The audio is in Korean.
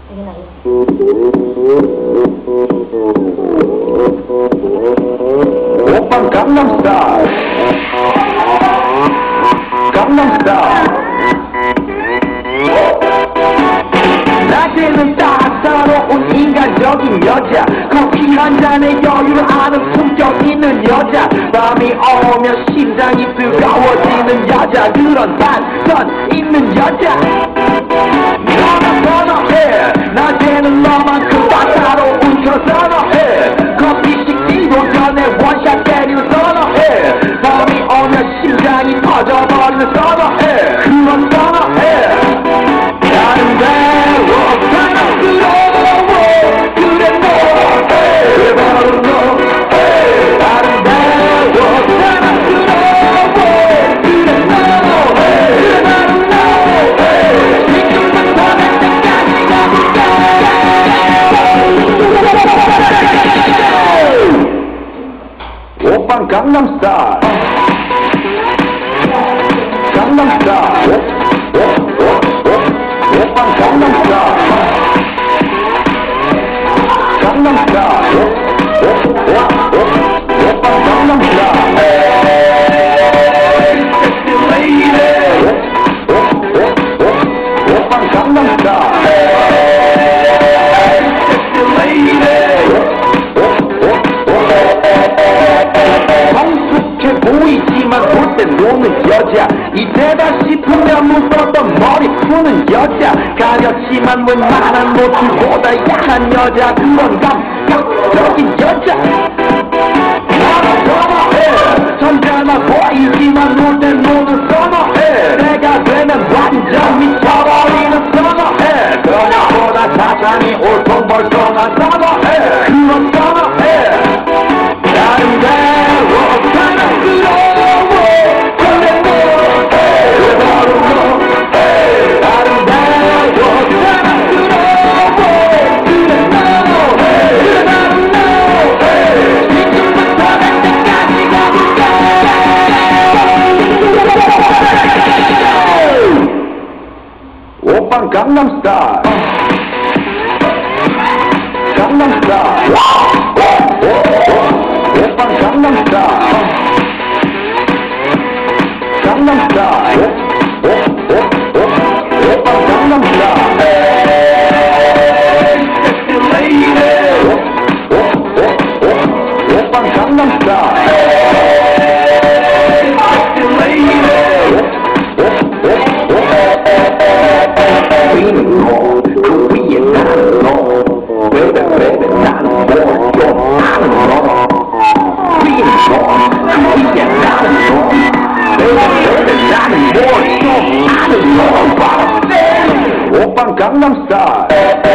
이게 나 이거. 오빤 강남스타일 강남스타일 낮에는 따사로운 인간적인 여자 커피 한 잔에 여유를 아는 품격 있는 여자 밤이 오면 심장이 뜨거워지는 여자 그런 반전 있는 여자 너나 선호해 낮에는 너만큼 따사로운 저 선호해 커피 식기도 전에 원샷 때리는 선호해 밤이 오면 심장이 터져버리는 선호해 그런 선호해 아름다워 사랑스러워 그래 너 그래 바로 너 아름다워 사랑스러워 그래 너 그래 바로 너 지금만 보낼 때까지 가볼까 오빤 강남스타일 강남스타일 오빤 강남스타일 강남스타일 오빤 강남스타일 섹시 레이디 오빤 강남스타일 섹시 레이디 성숙해 보이지만 볼 때 노는 여자 이때다 싶으면 묶었던 머리 푸는 여자 가렸지만 웬만한 노출보다 야한 여자 그런 감각적인 여자 나는 선호해 점잖아 보이지만 놀 때 노는 선호해 내가 되면 완전 미쳐버리는 선호해 그녀보다 사장이 올통벌통한 선호해 그런 선호해 아름다워 사랑스러워 그래 너 그래 바로 너 아름다워 사랑스러워 그래 너 그래 바로 너 지금만 보낼 때까지 가볼까 오빤 강남스타일 강남스타일 오빤 강남스타일 강남스타일 오빤 강남스타일 섹시 레이디 오빤 강남스타일 섹시 레이디 위는 너그 위에 나는 너 베베 나는 뭘좀 아는 너 위는 너그 위에 나는 너 베베 나는 뭘좀 아는 너 오빤 강남스타일